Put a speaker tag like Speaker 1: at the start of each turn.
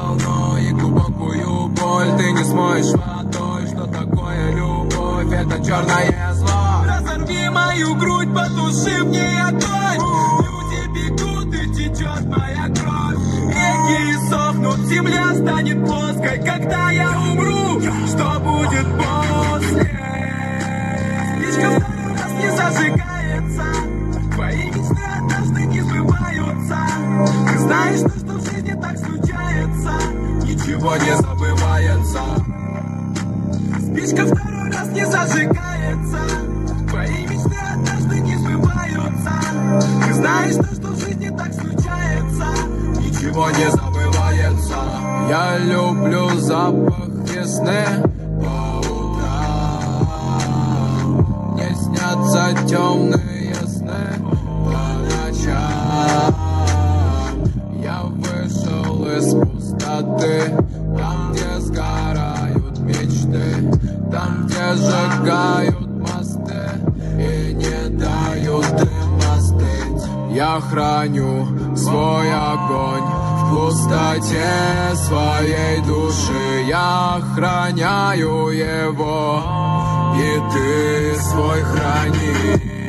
Speaker 1: волну и глубокую боль ты не смоешь водой. Что такое любовь? Это черное зло. Разорви мою грудь, потуши в ней огонь. Люди бегут и течет моя кровь. Реки сохнут, земля станет плоской. Когда я умру, что будет после? Спичка второй раз не зажигается. Твои мечты однажды не сбываются. Ты знаешь, что в жизни так случается. Ничего не забывается. Спичка второй раз не зажигается. Твои мечты однажды не сбываются. Ты знаешь, что в жизни так случается. Ничего не забывается. Я люблю запах весны. По утрам мне снятся темные сны. По ночам я вышел из пустоты. Там, где сгорают мечты, там, где сжигают мосты и не дают им остыть. Я храню свой огонь в пустоте своей души. Я охраняю его, и ты свой храни.